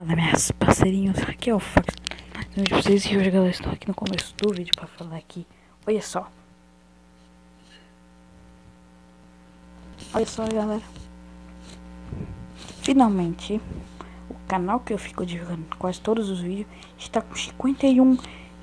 Fala, minhas parceirinhos, aqui é o Fox. Vocês e hoje, galera, estou aqui no começo do vídeo para falar aqui. Olha só, galera. Finalmente, o canal que eu fico divulgando quase todos os vídeos está com 51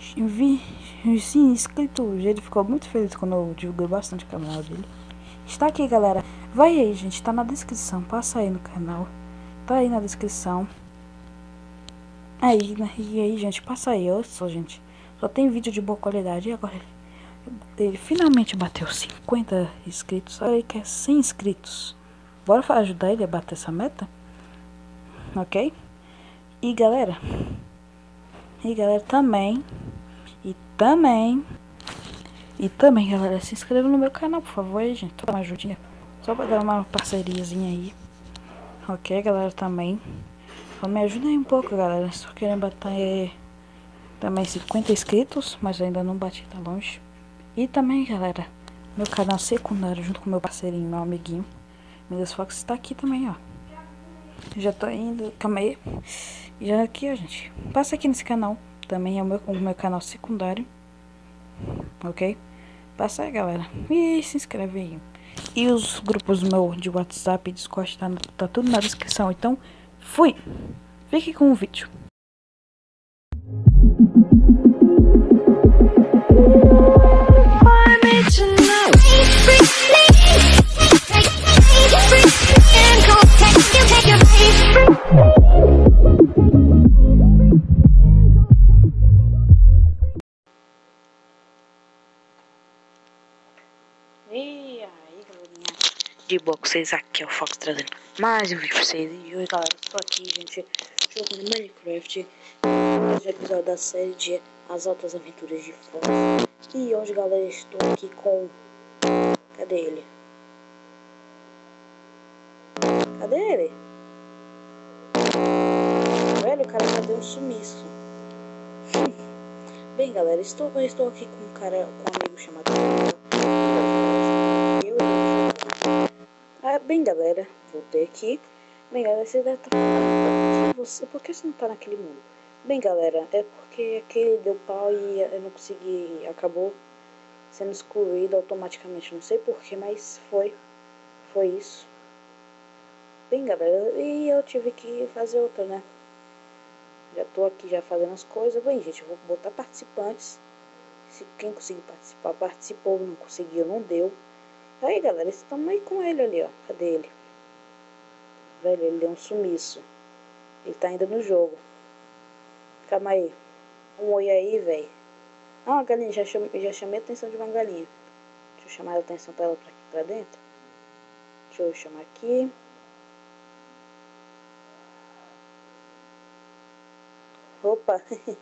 inscritos. Ele ficou muito feliz quando eu divulguei bastante o canal dele. Está aqui, galera. Vai aí, gente, tá na descrição. Passa aí no canal, tá aí na descrição. E aí, gente, passa aí, olha só, gente. Só tem vídeo de boa qualidade. E agora ele finalmente bateu 50 inscritos. Olha, ele quer 100 inscritos. Bora ajudar ele a bater essa meta? Ok? E galera, também. E também, galera, se inscreva no meu canal, por favor, aí, gente. Toma uma ajudinha. Só pra dar uma parceriazinha aí. Ok, galera, também. Só me ajuda aí um pouco, galera. Estou querendo bater também 50 inscritos, mas ainda não bati, tá longe. E também, galera, meu canal secundário junto com meu parceirinho, meu amiguinho Midas Fox, está aqui também, ó. Já tô indo, calma aí. Já aqui, ó, gente. Passa aqui nesse canal, também é o meu canal secundário. Ok? Passa aí, galera. E se inscreve aí. E os grupos meu de WhatsApp e Discord tá tudo na descrição. Então, fui! Fique com o vídeo. E aí, galerinha, de boa com vocês, aqui é o Fox trazendo mais um vídeo pra vocês. E hoje, galera, estou aqui, gente, jogando Minecraft, mais um episódio da série de As Altas Aventuras de Fox. E hoje, galera, estou aqui com... Cadê ele? Cadê ele? Velho, o cara cadê um sumiço. Bem, galera, estou aqui com um amigo chamado... Bem, galera, voltei aqui. Bem, galera, você deve estar falando, por que você não tá naquele mundo? Bem, galera, é porque aquele deu pau e eu não consegui, acabou sendo excluído automaticamente. Não sei porquê, mas foi isso. Bem, galera, e eu tive que fazer outra, né? Já tô aqui já fazendo as coisas. Bem, gente, eu vou botar participantes. Se quem conseguir participar, participou. Não conseguiu, não deu. Aí, galera, estamos aí com ele ali, ó. Cadê ele? Velho, ele deu um sumiço. Ele tá ainda no jogo. Calma aí. Um oi aí, velho. Ah, uma galinha. Já chamei a atenção de uma galinha. Deixa eu chamar a atenção pra ela pra dentro. Deixa eu chamar aqui. Opa.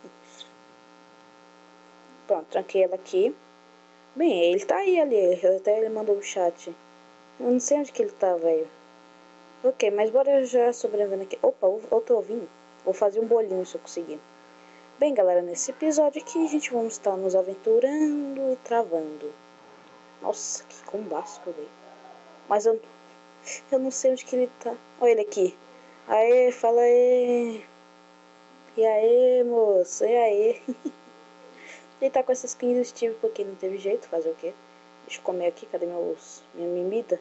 Pronto, tranquei ela aqui. Bem, ele tá aí ali. Até ele mandou o chat. Eu não sei onde que ele tá, velho. Ok, mas bora já sobrevivendo aqui. Opa, outro ovinho. Vou fazer um bolinho se eu conseguir. Bem, galera, nesse episódio aqui a gente vamos estar nos aventurando e travando. Nossa, que combaço que eu dei. Mas eu não sei onde que ele tá. Olha ele aqui. Aê, fala aí. E aí, moço, e aí? Ele tá com essa skin do Steve porque não teve jeito, fazer o quê? Deixa eu comer aqui, cadê minha mimida?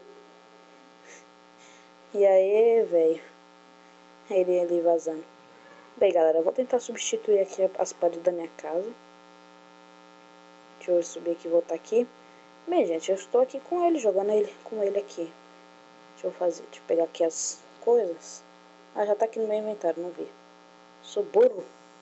E aí, velho? Ele ali vazando. Bem, galera, eu vou tentar substituir aqui as paredes da minha casa. Deixa eu subir aqui e voltar aqui. Bem, gente, eu estou aqui com ele, jogando com ele aqui. Deixa eu pegar aqui as coisas. Ah, já tá aqui no meu inventário, não vi. Sou burro.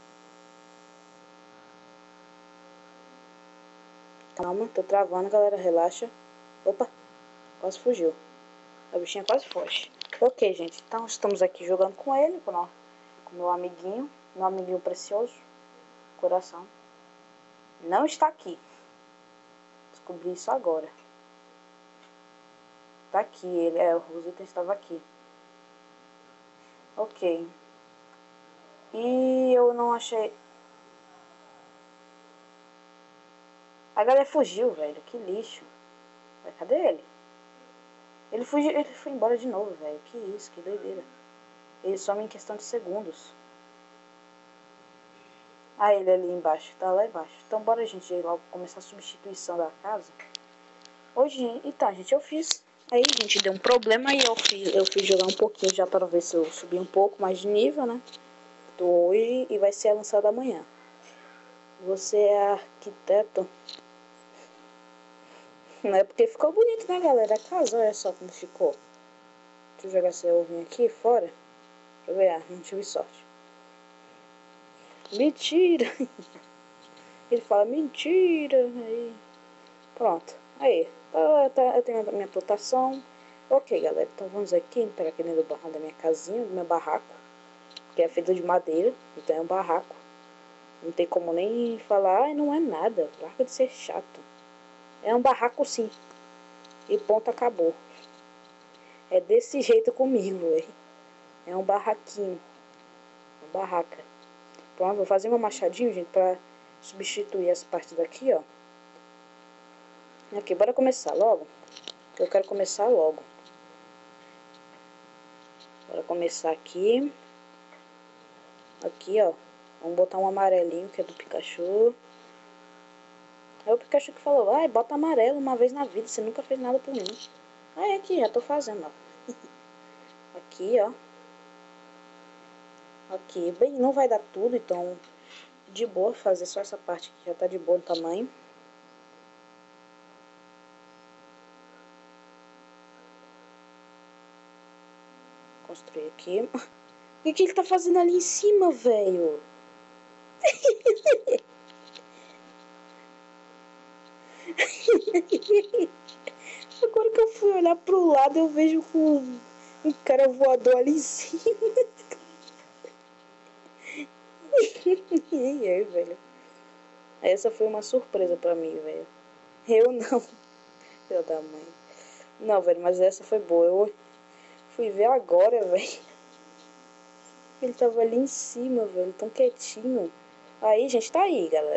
Calma, tô travando, galera, relaxa. Opa, quase fugiu. A bichinha quase foge. Ok, gente, então estamos aqui jogando com ele, com meu amiguinho precioso. Coração. Não está aqui. Descobri isso agora. Tá aqui, os itens estavam aqui. Ok. E eu não achei... A galera fugiu, velho. Que lixo. Cadê ele? Ele fugiu, ele foi embora de novo, velho. Que isso, que doideira. Ele some em questão de segundos. Ah, ele ali embaixo, tá lá embaixo. Então bora, gente, ir logo começar a substituição da casa. Hoje, então, gente, eu fiz. Aí, gente, deu um problema e eu fui jogar um pouquinho já para ver se eu subi um pouco mais de nível, né? Tô hoje e vai ser lançado amanhã. Você é arquiteto? Não é porque ficou bonito, né, galera? A casa, olha só como ficou. Deixa eu jogar esse ovinho aqui fora. Deixa eu ver, não tive sorte. Mentira! Ele fala mentira. Aí, pronto. Aí, eu tenho a minha plantação. Ok, galera, então vamos aqui pegar aqui dentro da minha casinha, do meu barraco, que é feito de madeira, então é um barraco. Não tem como nem falar, ai, não é nada, larga de ser chato. É um barraco sim. E ponto, acabou. É desse jeito comigo, véi. É um barraquinho. Uma barraca. Pronto, vou fazer meu machadinho, gente, pra substituir essa parte daqui, ó. Aqui, bora começar logo. Que eu quero começar logo. Bora começar aqui. Aqui, ó. Vamos botar um amarelinho, que é do Pikachu. É o Pikachu que falou, ai, bota amarelo uma vez na vida, você nunca fez nada por mim. Aí aqui, já tô fazendo, ó. Aqui, ó. Aqui, bem, não vai dar tudo, então de boa fazer só essa parte que já tá de bom tamanho. Construir aqui. O que ele tá fazendo ali em cima, velho? Agora que eu fui olhar pro lado, eu vejo um cara voador ali em cima. E aí, velho? Essa foi uma surpresa pra mim, velho. Eu não. Filho da mãe. Não, velho, mas essa foi boa. Eu fui ver agora, velho. Ele tava ali em cima, velho. Tão quietinho. Aí, gente, tá aí, galera.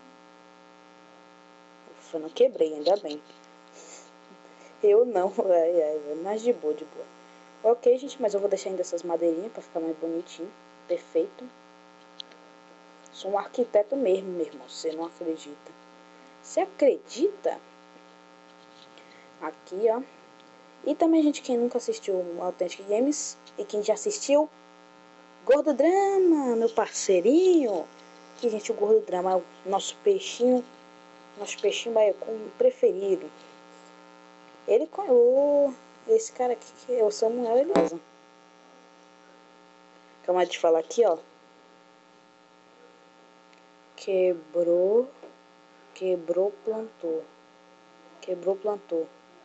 Eu não quebrei, ainda bem. Eu não, velho. Mas de boa, de boa. Ok, gente, mas eu vou deixar ainda essas madeirinhas pra ficar mais bonitinho. Perfeito. Sou um arquiteto mesmo, meu irmão. Você não acredita. Você acredita? Aqui, ó. E também, gente, quem nunca assistiu o Authentic Games e quem já assistiu, Gordo Drama, meu parceirinho. Aqui, gente, o Gordo Drama é o nosso peixinho baiacu preferido. Ele conheceu esse cara aqui, que é o Samuel Elisa. Calma de falar aqui, ó. Quebrou, plantou. Quebrou, plantou.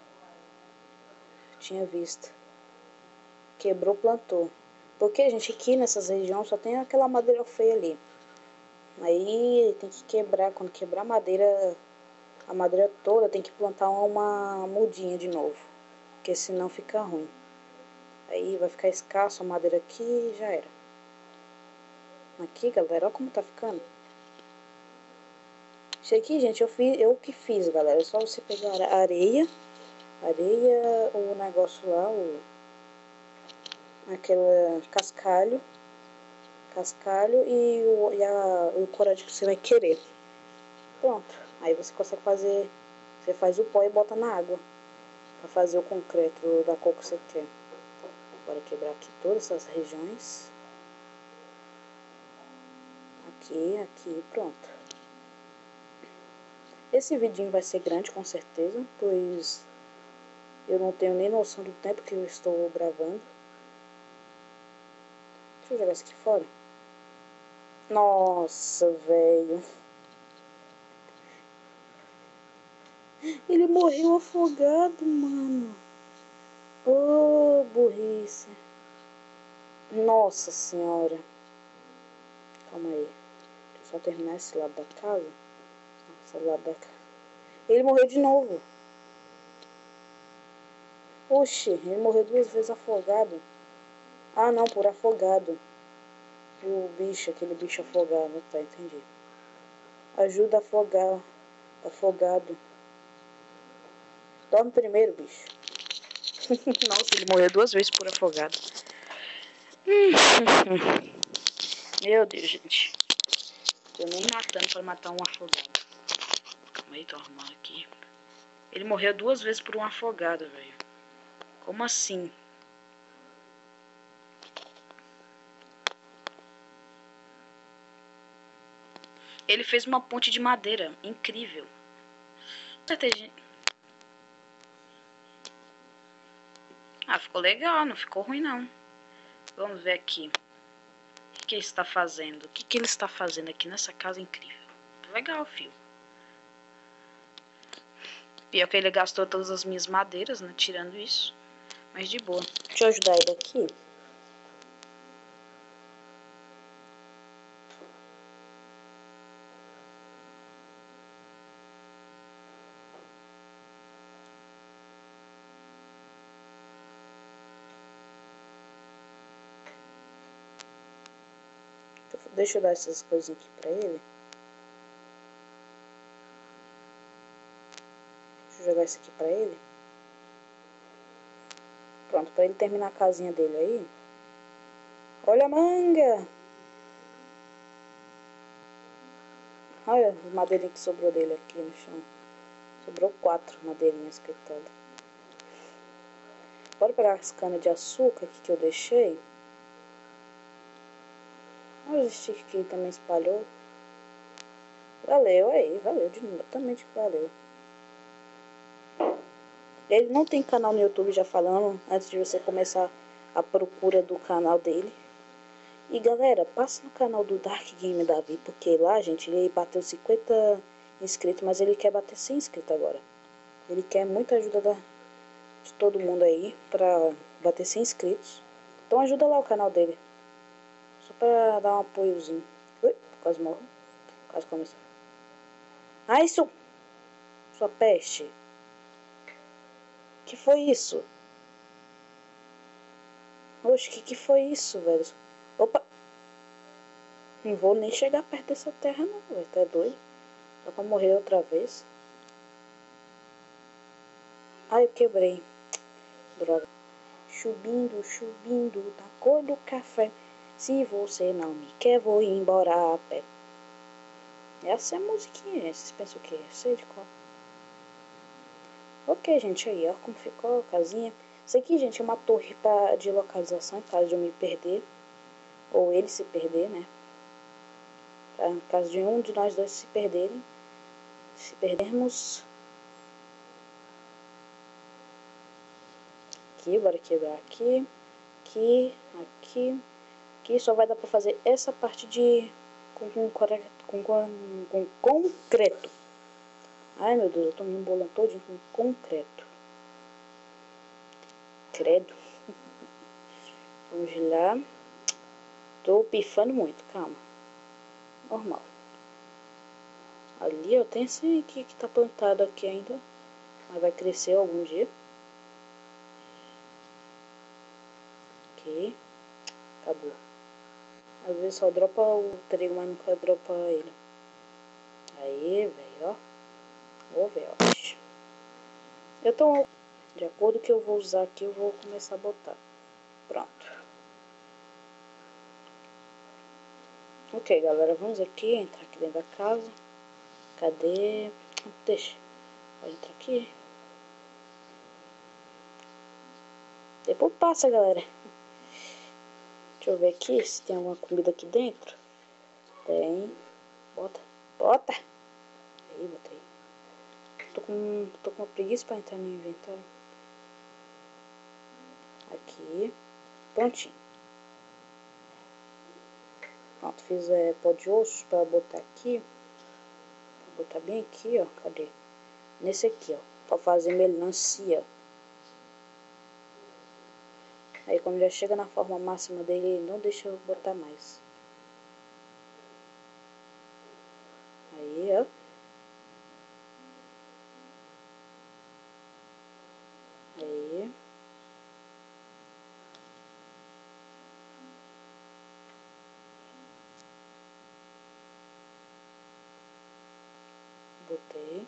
Tinha visto. Quebrou, plantou. Porque, gente, aqui nessas regiões só tem aquela madeira feia ali. Aí tem que quebrar. Quando quebrar a madeira toda, tem que plantar uma mudinha de novo. Porque senão fica ruim. Aí vai ficar escasso a madeira aqui e já era. Aqui, galera, olha como tá ficando. Isso aqui, gente, eu que fiz, galera. É só você pegar a areia, o negócio lá, aquele cascalho e o corante que você vai querer. Pronto. Aí você consegue fazer, você faz o pó e bota na água para fazer o concreto da cor que você quer. Bora quebrar aqui todas essas regiões. Aqui, pronto. Esse vidinho vai ser grande com certeza, pois eu não tenho nem noção do tempo que eu estou gravando. Deixa eu jogar isso aqui fora. Nossa, velho. Ele morreu afogado, mano. Oh, burrice. Nossa senhora. Calma aí. Deixa eu só terminar esse lado da casa. Esse lado da casa. Ele morreu de novo. Oxi, ele morreu 2 vezes afogado. Ah, não, por afogado. O bicho, aquele bicho afogado. Tá, entendi. Ajuda a afogar. Afogado. Dorme primeiro, bicho. Nossa, ele morreu 2 vezes por afogado. Meu Deus, gente. Eu nem matando pra matar um afogado. Calma aí, tô arrumando aqui. Ele morreu 2 vezes por um afogado, velho. Como assim? Ele fez uma ponte de madeira. Incrível. Ah, ficou legal. Não ficou ruim, não. Vamos ver aqui. O que ele está fazendo? O que ele está fazendo aqui nessa casa incrível? Legal, filho. Pior que ele gastou todas as minhas madeiras, né? Tirando isso. Mas de boa. Deixa eu ajudar ele aqui. Deixa eu dar essas coisinhas aqui pra ele. Deixa eu jogar isso aqui pra ele. Pronto, pra ele terminar a casinha dele aí. Olha a manga! Olha as madeirinhas que sobrou dele aqui no chão. Sobrou 4 madeirinhas, coitado. Bora pegar as canas de açúcar aqui que eu deixei. Olha os sticks que ele também espalhou. Valeu aí, valeu de novo. Também valeu. Ele não tem canal no YouTube, já falando, antes de você começar a procura do canal dele. E galera, passa no canal do Dark Game Davi, porque lá, gente, ele bateu 50 inscritos, mas ele quer bater 100 inscritos agora. Ele quer muita ajuda de todo mundo aí pra bater 100 inscritos. Então ajuda lá o canal dele. Só pra dar um apoiozinho. Ui, quase morro. Quase começou. Ai, sua peste. Que foi isso? Oxe, que foi isso, velho? Opa! Não vou nem chegar perto dessa terra não, velho. Tá doido? Só pra morrer outra vez. Ai, eu quebrei. Droga. Subindo, subindo, da cor do café. Se você não me quer, vou embora a pé. Essa é a musiquinha. Vocês pensam o quê? Sei de qual. Ok, gente, aí, ó, como ficou a casinha. Isso aqui, gente, é uma torre de localização, caso de eu me perder. Ou ele se perder, né? Em caso de um de nós dois se perderem. Se perdermos... Aqui, bora quebrar aqui. Aqui, aqui. Aqui só vai dar pra fazer essa parte de... com concreto. Ai, meu Deus, eu tô me embolando todinho com concreto. Credo. Vamos lá. Tô pifando muito, calma. Normal. Ali eu tenho esse aqui que tá plantado aqui ainda. Mas vai crescer algum dia. Ok. Acabou. Às vezes só dropa o trigo, mas nunca dropa ele. Aí, velho, ó. Ô, velho. Eu tô... De acordo com o que eu vou usar aqui, eu vou começar a botar. Pronto. Ok, galera. Vamos aqui, entrar aqui dentro da casa. Cadê? Deixa. Pode entrar aqui. Depois passa, galera. Deixa eu ver aqui se tem alguma comida aqui dentro. Tem. Bota. Bota! Aí, botei. Tô com uma preguiça pra entrar no inventário. Aqui. Prontinho. Pronto, fiz pó de osso pra botar aqui. Vou botar bem aqui, ó. Cadê? Nesse aqui, ó. Pra fazer melancia. Aí quando já chega na forma máxima dele, ele não deixa eu botar mais. Aí, ó. Aí. Botei.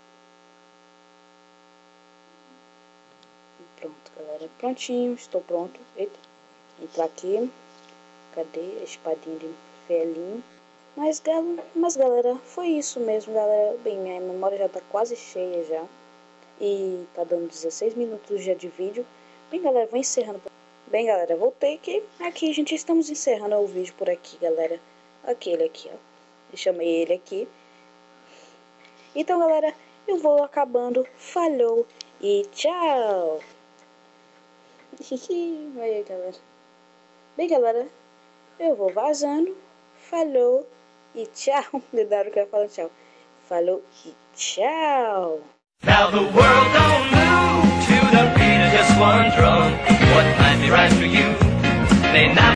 Pronto, galera. Prontinho. Estou pronto. Eita. Entrar aqui. Cadê a espadinha de felinho? Mas galera, foi isso mesmo, galera. Bem, minha memória já tá quase cheia já. E tá dando 16 minutos já de vídeo. Bem, galera, vou encerrando. Bem, galera, voltei que aqui, gente, estamos encerrando o vídeo por aqui, galera. Aquele aqui, ó. Eu chamei ele aqui. Então, galera, eu vou acabando. Falou e tchau. Aí, galera. Bem, galera, eu vou vazando. Falou e tchau. Cuidado que eu falo tchau. Falou e tchau. Now the world don't move to the beat of just one drum. What might be right for you may not